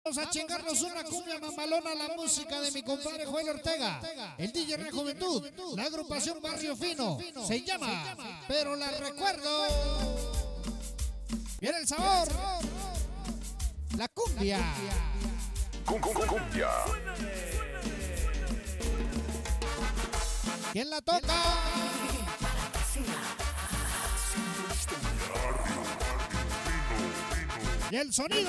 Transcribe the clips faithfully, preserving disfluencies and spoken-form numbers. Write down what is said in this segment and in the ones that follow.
Vamos a chingarnos una cumbia mamalona, la música de mi compadre Joel Ortega, el D J Re Juventud, la agrupación Barrio Fino, se llama Pero la Recuerdo. Viene el sabor, la cumbia. Cumbia. ¿Quién la toca? Y el sonido.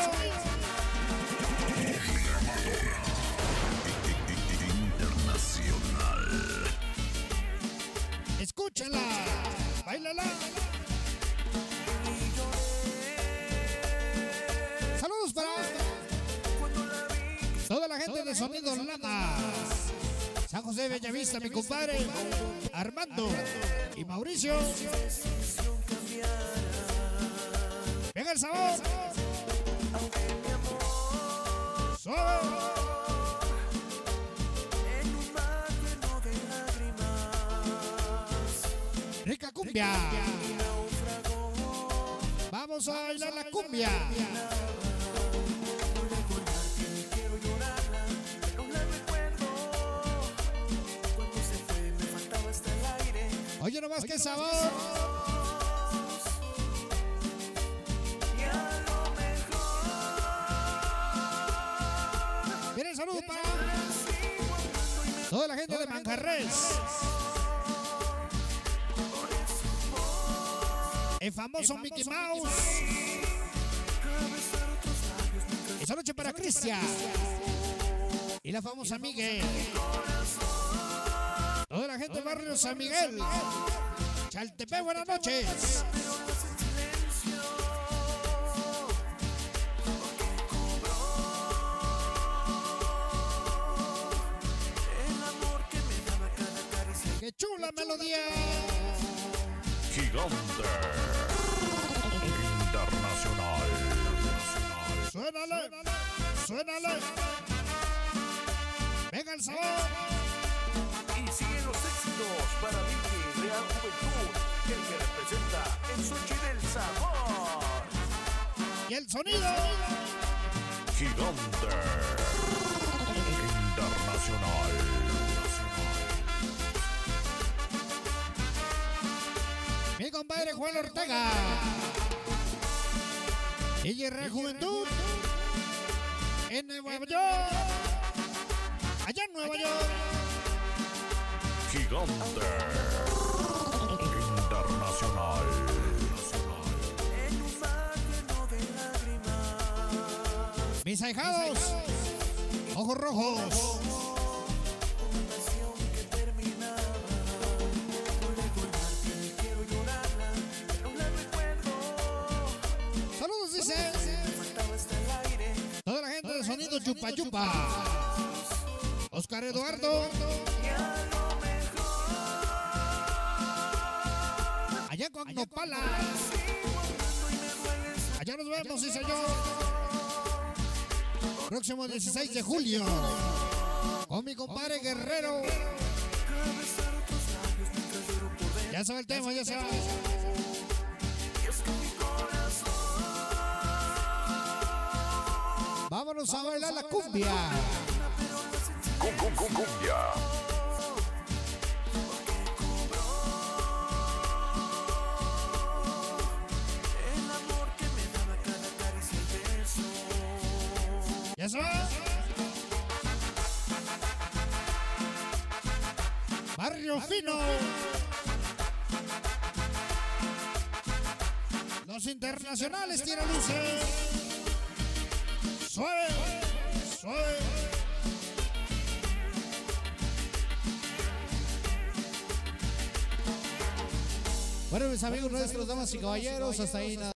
Internacional. Escúchala, bailala. Saludos para toda la gente de Sonido Lamas, San José de Bellavista, mi compadre Armando y Mauricio. Venga el sabor. Suave. Rica cumbia. Vamos a bailar la cumbia. Oye, nomás que sabor. Miren, saludos para toda la gente de Manjarres, el famoso Mickey Mouse. Esa noche para Cristian y la famosa Miguel. Toda la gente del barrio San Miguel, Chaltepec, buenas noches. ¡Qué chula melodía! Gigante Internacional. Suénale, suénale. Venga el sabor. Y siguen los éxitos para D J Real Juventud, el que representa el Sochi del sabor. Y el sonido. Gigante Internacional. Mi compadre Joel Ortega, D J Re Juventud, en Nueva York, allá en Nueva York. Gigante Internacional. Mis ahijados, ojos rojos. Saludos, dice toda la gente de Sonido Chupa Chupa, Oscar Eduardo, allá con Nopala. Allá nos vemos, sí señor. Próximo dieciséis de julio, con mi compadre Guerrero. Ya sabe el tema, ya sabe. Vámonos a bailar la cumbia. Cumbia. ¿Ya sabes? Barrio Fino. Los internacionales tiran luces. Suave, suave. Bueno, mis amigos nuestros, damas y caballeros, hasta ahí nada.